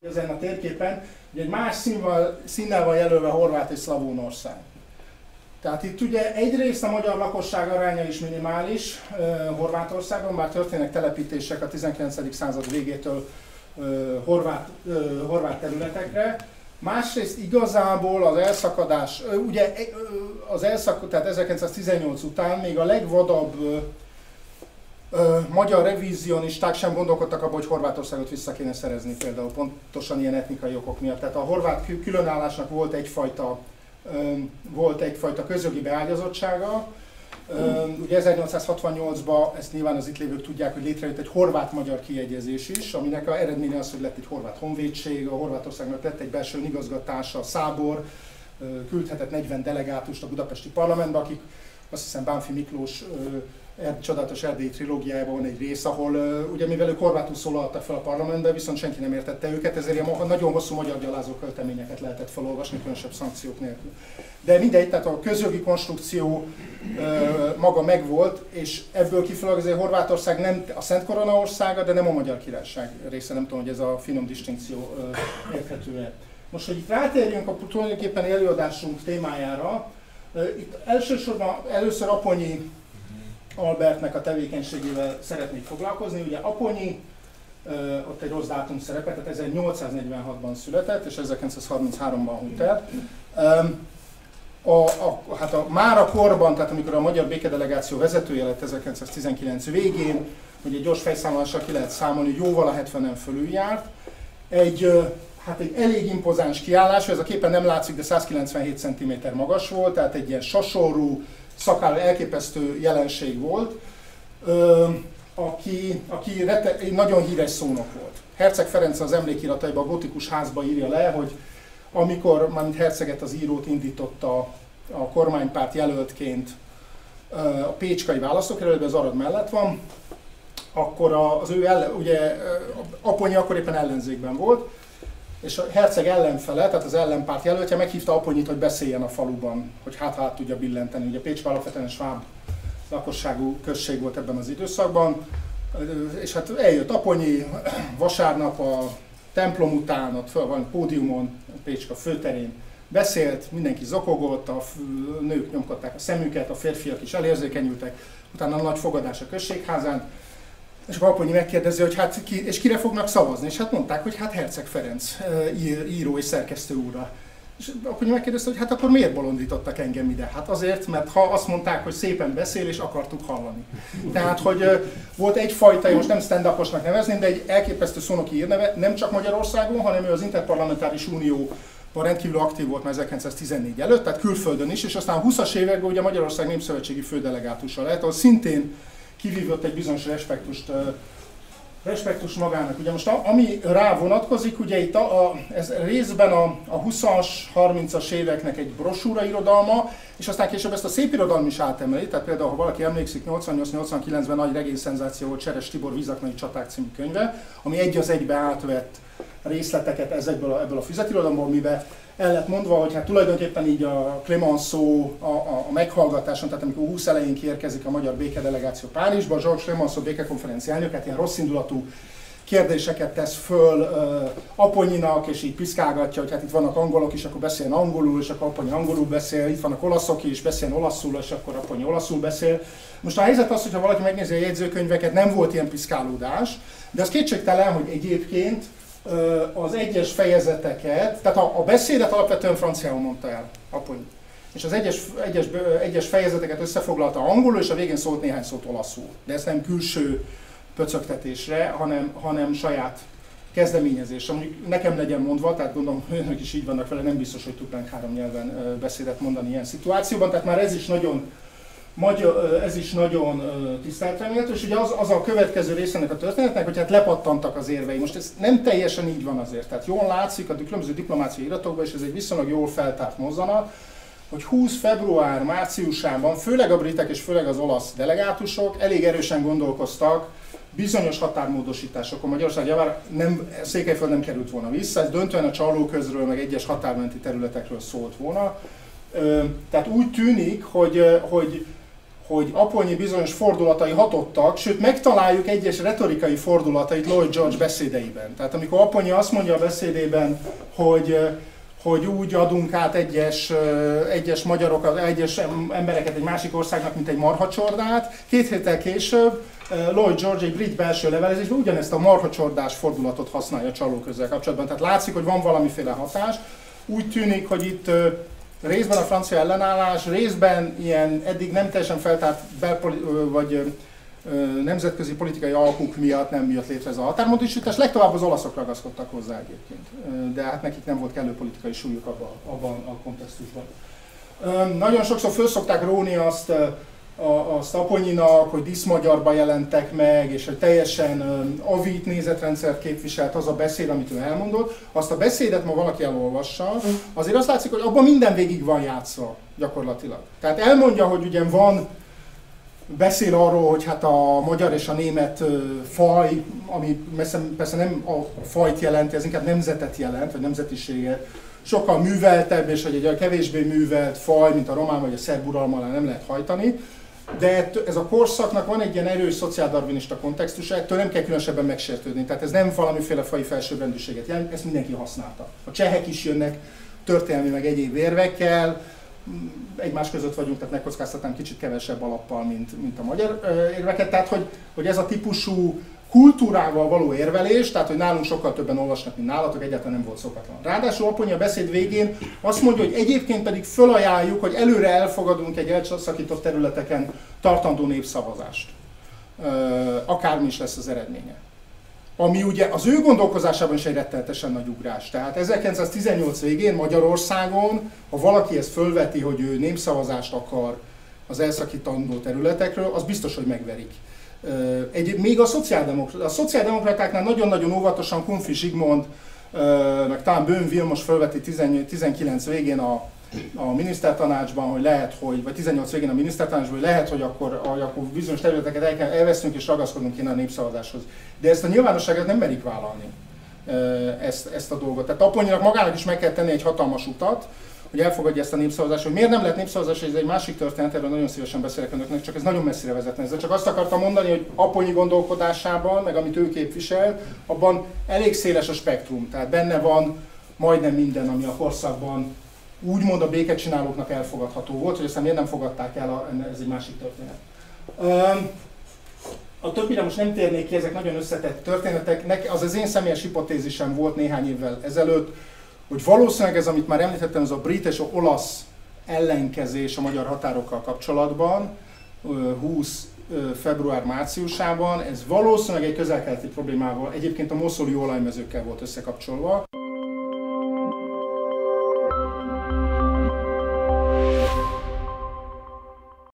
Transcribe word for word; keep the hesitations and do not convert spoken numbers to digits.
ezen a térképen, hogy egy más színval, színnel van jelölve Horvát és Szlavónország. Tehát itt ugye egyrészt a magyar lakosság aránya is minimális uh, Horvátországban, bár történnek telepítések a tizenkilencedik század végétől uh, horvát, uh, horvát területekre. Másrészt igazából az elszakadás, uh, ugye uh, az elszakadás, tehát ezerkilencszáztizennyolc után még a legvadabb uh, uh, magyar revizionisták sem gondolkodtak abban, hogy Horvátországot vissza kéne szerezni például pontosan ilyen etnikai okok miatt. Tehát a horvát különállásnak volt egyfajta volt egyfajta közjogi beágyazottsága. Ugye ezernyolcszázhatvannyolcban, ezt nyilván az itt lévők tudják, hogy létrejött egy horvát-magyar kiegyezés is, aminek a eredménye az, hogy lett egy horvát honvédség, a Horvátországnak lett egy belső igazgatása, a Szábor, küldhetett negyven delegátust a budapesti parlamentbe, akik azt hiszem Bánffy Miklós Er, csodálatos erdélyi trilógiájában van egy rész, ahol uh, ugye mivel ők horvátul szólaltak fel a parlamentbe, viszont senki nem értette őket, ezért ilyen nagyon hosszú magyar gyalázó költeményeket lehetett felolvasni, különösebb szankciók nélkül. De mindegy, tehát a közjogi konstrukció uh, maga megvolt, és ebből kifolyólag azért Horvátország nem a Szent Korona országa, de nem a Magyar Királyság része, nem tudom, hogy ez a finom distinkció uh, érthető-e. Most, hogy itt rátérjünk a tulajdonképpen előadásunk témájára, uh, itt elsősorban először Aponyi Albertnek a tevékenységével szeretnék foglalkozni. Ugye Aponyi, ott egy rossz dátum szerepel, tehát ezernyolcszáznegyvenhatban született, és ezerkilencszázharmincháromban hunyt el. A, a, hát a, már a korban, tehát amikor a magyar békedelegáció vezetője lett ezerkilencszáztizenkilenc végén, hogy egy gyors fejszámolással ki lehet számolni, hogy jóval a hetvenen fölül járt. Egy, hát egy elég impozáns kiállás, ez a képen nem látszik, de százkilencvenhét centiméter magas volt, tehát egy ilyen sasorú, szakálló elképesztő jelenség volt, ö, aki, aki rete, egy nagyon híres szónok volt. Herceg Ferenc az emlékirataiban, a gotikus házba írja le, hogy amikor, mármint herceget az írót indította a kormánypárt jelöltként a pécskai választókerületben, az Arad mellett van, akkor az ő ellen, ugye Aponyi akkor éppen ellenzékben volt, és a herceg ellenfele, tehát az ellenpárt jelöltje meghívta Aponyit, hogy beszéljen a faluban, hogy hát hát tudja billenteni. Ugye Pécs alapvetően sváb lakosságú község volt ebben az időszakban, és hát eljött Aponyi, vasárnap a templom után, ott föl van pódiumon, Pécska főterén beszélt, mindenki zokogott, a nők nyomkodták a szemüket, a férfiak is elérzékenyültek, utána a nagy fogadás a községházán, és akkor Aponyi megkérdezi, hogy hát ki, és kire fognak szavazni, és hát mondták, hogy hát Herceg Ferenc író és szerkesztő úrra. És Aponyi megkérdezte, hogy hát akkor miért bolondítottak engem ide? Hát azért, mert ha azt mondták, hogy szépen beszél, és akartuk hallani. Tehát, hogy volt egyfajta, most nem stand-uposnak nevezném, de egy elképesztő szónoki hírneve, nem csak Magyarországon, hanem ő az Interparlamentáris Unióban rendkívül aktív volt már ezerkilencszáztizennégy előtt, tehát külföldön is, és aztán a húszas években ugye Magyarország Népszövetségi fődelegátusa lett, ahol szintén kivívott egy bizonyos respektust, respektus magának. Ugye most a, ami rá vonatkozik, ugye itt a, a, ez részben a, a huszas, harmincas éveknek egy brosúra irodalma, és aztán később ezt a szépirodalom is átemeli, tehát például, ha valaki emlékszik, nyolcvannyolc nyolcvankilencben nagy regényszenzáció volt Cseres Tibor Vízaknai csaták című könyve, ami egy az egybe átvett részleteket ezekből a, ebből a füzetirodalomból, miben el lett mondva, hogy hát tulajdonképpen így a Clemenceau a, a, a meghallgatáson, tehát amikor húsz elején kiérkezik a magyar békedelegáció Párizsba, Georges Clemenceau békekonferencia elnök, hát ilyen rosszindulatú kérdéseket tesz föl uh, Aponyinak, és így piszkálgatja, hogy hát itt vannak angolok is, akkor beszéljen angolul, és akkor Aponyi angolul beszél, itt vannak olaszok is, beszéljen olaszul, és akkor Aponyi olaszul beszél. Most a helyzet az, hogyha valaki megnézi a jegyzőkönyveket, nem volt ilyen piszkálódás, de az kétségtelen, hogy egyébként az egyes fejezeteket, tehát a, a beszédet alapvetően franciául mondta el Aponyi. És az egyes, egyes, egyes fejezeteket összefoglalta angolul, és a végén szólt néhány szót olaszul. De ez nem külső pöcögtetésre, hanem, hanem saját kezdeményezésre. Mondjuk nekem legyen mondva, tehát gondolom, hogy önök is így vannak vele, nem biztos, hogy tudnánk három nyelven beszédet mondani ilyen szituációban. Tehát már ez is nagyon Magyar, ez is nagyon tiszteletreméltő, és ugye az, az a következő része ennek a történetnek, hogy hát lepattantak az érvei. Most ez nem teljesen így van azért, tehát jól látszik a különböző diplomáciai iratokban, és ez egy viszonylag jól feltárt mozzanat, hogy húsz február márciusában főleg a britek és főleg az olasz delegátusok elég erősen gondolkoztak bizonyos határmódosításokon. Magyarország javára nem, Székelyföld nem került volna vissza, ez döntően a Csallóközről, meg egyes határmenti területekről szólt volna. Tehát úgy tűnik, hogy, hogy hogy Apponyi bizonyos fordulatai hatottak, sőt megtaláljuk egyes retorikai fordulatait Lloyd George beszédeiben. Tehát amikor Apponyi azt mondja a beszédében, hogy, hogy úgy adunk át egyes, egyes magyarokat, egyes embereket egy másik országnak, mint egy marhacsordát, két héttel később Lloyd George egy brit belső levelezésben ugyanezt a marhacsordás fordulatot használja a csalóközzel kapcsolatban. Tehát látszik, hogy van valamiféle hatás. Úgy tűnik, hogy itt részben a francia ellenállás, részben ilyen eddig nem teljesen feltárt belpoli- vagy nemzetközi politikai alkuk miatt nem jött létre ez a határmódosítás. Legtovább az olaszok ragaszkodtak hozzá egyébként, de hát nekik nem volt kellő politikai súlyuk abban, abban a kontextusban. Nagyon sokszor föl szokták róni azt, azt Apponyinak, hogy diszmagyarba jelentek meg, és hogy teljesen avít nézetrendszert képviselt az a beszéd, amit ő elmondott. Azt a beszédet ma valaki elolvassa, azért azt látszik, hogy abban minden végig van játszva gyakorlatilag. Tehát elmondja, hogy ugye van, beszél arról, hogy hát a magyar és a német faj, ami persze nem a fajt jelenti, ez inkább nemzetet jelent, vagy nemzetiséget, sokkal műveltebb, és hogy egy kevésbé művelt faj, mint a román vagy a szerb uralom alá nem lehet hajtani. De ez a korszaknak van egy ilyen erős szociáldarwinista kontextusa, ettől nem kell különösebben megsértődni. Tehát ez nem valamiféle faji felsőbbrendűséget jelent, ezt mindenki használta. A csehek is jönnek történelmi meg egyéb érvekkel, egymás között vagyunk, tehát megkockáztatnám kicsit kevesebb alappal, mint, mint a magyar érveket. Tehát, hogy, hogy ez a típusú kultúrával való érvelés, tehát hogy nálunk sokkal többen olvasnak, mint nálatok, egyáltalán nem volt szokatlan. Ráadásul Apponyi a beszéd végén azt mondja, hogy egyébként pedig fölajánljuk, hogy előre elfogadunk egy elszakított területeken tartandó népszavazást. Akármi is lesz az eredménye. Ami ugye az ő gondolkozásában is egy rettenetesen nagy ugrás. Tehát ezerkilencszáztizennyolc végén Magyarországon, ha valaki ezt fölveti, hogy ő népszavazást akar az elszakítandó területekről, az biztos, hogy megverik. Egy, még a, szociáldemokr- a szociáldemokratáknál nagyon-nagyon óvatosan Kunfi Zsigmond, meg talán Böhm Vilmos fölveti tizenkilenc végén a, a minisztertanácsban, hogy lehet, hogy, vagy tizennyolc végén a minisztertanácsban, hogy lehet, hogy akkor, hogy akkor bizonyos területeket el kell, elvesztünk és ragaszkodunk kéne a népszavazáshoz. De ezt a nyilvánosságot nem merik vállalni, ezt, ezt a dolgot. Tehát Apponyinak magának is meg kell tenni egy hatalmas utat, hogy elfogadja ezt a népszavazást, hogy miért nem lehet népszavazás, ez egy másik történet, erről nagyon szívesen beszélek önöknek, csak ez nagyon messzire vezetne. Ezzel csak azt akartam mondani, hogy Apponyi gondolkodásában, meg amit ő képvisel, abban elég széles a spektrum, tehát benne van majdnem minden, ami a korszakban úgymond a békecsinálóknak elfogadható volt, hogy aztán miért nem fogadták el, ez egy másik történet. A többire most nem térnék ki, ezek nagyon összetett történetek, az az én személyes hipotézisem volt néhány évvel ezelőtt, hogy valószínűleg ez, amit már említettem, ez a brit és olasz ellenkezés a magyar határokkal kapcsolatban, húsz február-márciusában, ez valószínűleg egy közel-keleti problémával, egyébként a moszuli olajmezőkkel volt összekapcsolva.